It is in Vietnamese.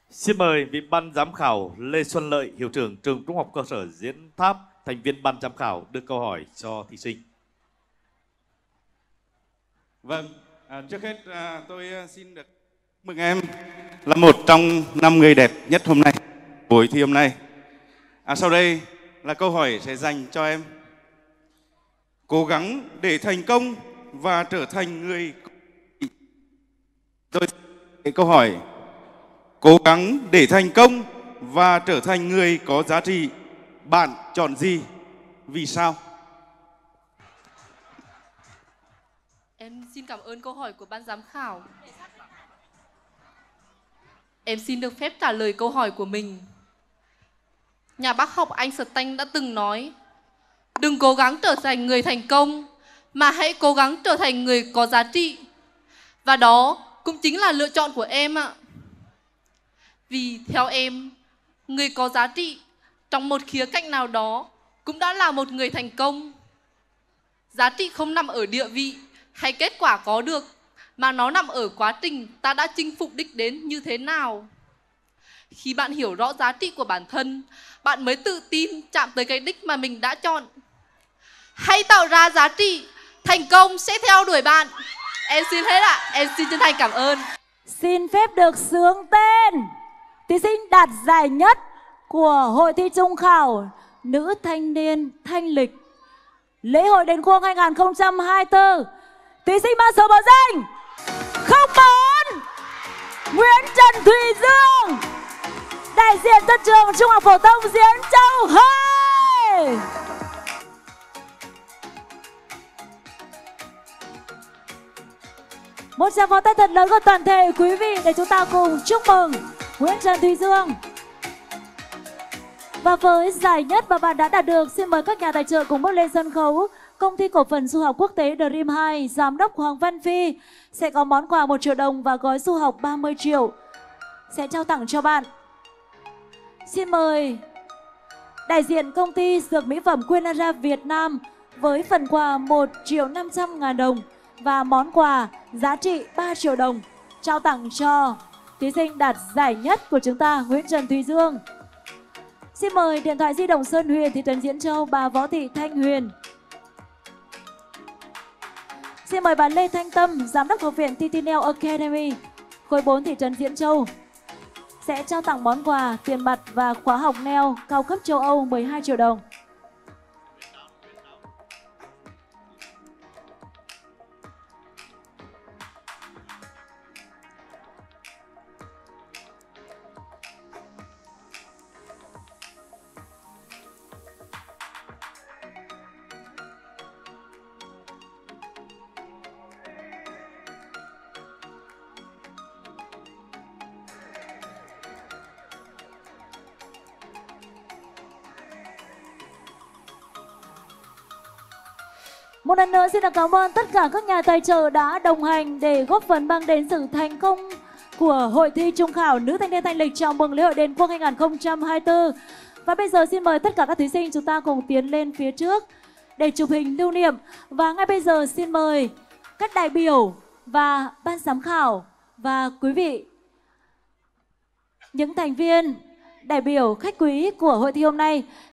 Xin mời vị ban giám khảo Lê Xuân Lợi, hiệu trưởng trường Trung học cơ sở Diễn Tháp, thành viên ban giám khảo đưa câu hỏi cho thí sinh. Vâng, trước hết tôi xin được mừng em là một trong 5 người đẹp nhất hôm nay, buổi thi hôm nay. Sau đây là câu hỏi sẽ dành cho em. Cố gắng để thành công và trở thành người... Tôi câu hỏi. Cố gắng để thành công và trở thành người có giá trị. Bạn chọn gì? Vì sao? Em xin cảm ơn câu hỏi của ban giám khảo. Em xin được phép trả lời câu hỏi của mình. Nhà bác học Einstein đã từng nói: đừng cố gắng trở thành người thành công, mà hãy cố gắng trở thành người có giá trị. Và đó cũng chính là lựa chọn của em ạ. Vì theo em, người có giá trị trong một khía cạnh nào đó cũng đã là một người thành công. Giá trị không nằm ở địa vị hay kết quả có được, mà nó nằm ở quá trình ta đã chinh phục đích đến như thế nào. Khi bạn hiểu rõ giá trị của bản thân, bạn mới tự tin chạm tới cái đích mà mình đã chọn. Hãy tạo ra giá trị, thành công sẽ theo đuổi bạn. Em xin hết ạ. Em xin chân thành cảm ơn. Xin phép được xướng tên thí sinh đạt giải nhất của Hội thi Trung khảo Nữ Thanh niên Thanh lịch Lễ hội Đền Khuông 2024. Thí sinh mang số báo danh 04 Nguyễn Trần Thùy Dương, đại diện cho trường Trung học phổ thông Diễn Châu 2. Một tràng pháo tay thật lớn của toàn thể quý vị để chúng ta cùng chúc mừng Nguyễn Trần Thùy Dương. Và với giải nhất mà bạn đã đạt được, xin mời các nhà tài trợ cùng bước lên sân khấu. Công ty cổ phần du học quốc tế Dream 2, giám đốc Hoàng Văn Phi sẽ có món quà 1 triệu đồng và gói du học 30 triệu sẽ trao tặng cho bạn. Xin mời đại diện công ty dược mỹ phẩm Quinara Việt Nam với phần quà 1.500.000 đồng và món quà giá trị 3 triệu đồng trao tặng cho thí sinh đạt giải nhất của chúng ta, Nguyễn Trần Thùy Dương. Xin mời điện thoại di động Sơn Huyền, thị trấn Diễn Châu, bà Võ Thị Thanh Huyền. Xin mời bà Lê Thanh Tâm, giám đốc học viện Titinel Academy, khối 4, thị trấn Diễn Châu sẽ trao tặng món quà tiền mặt và khóa học nail cao cấp châu Âu 12 triệu đồng. Một lần nữa xin được cảm ơn tất cả các nhà tài trợ đã đồng hành để góp phần mang đến sự thành công của Hội thi Trung khảo Nữ Thanh niên Thanh lịch chào mừng lễ hội Đền Khuông 2024. Và bây giờ xin mời tất cả các thí sinh chúng ta cùng tiến lên phía trước để chụp hình lưu niệm. Và ngay bây giờ xin mời các đại biểu và ban giám khảo và quý vị, những thành viên, đại biểu, khách quý của hội thi hôm nay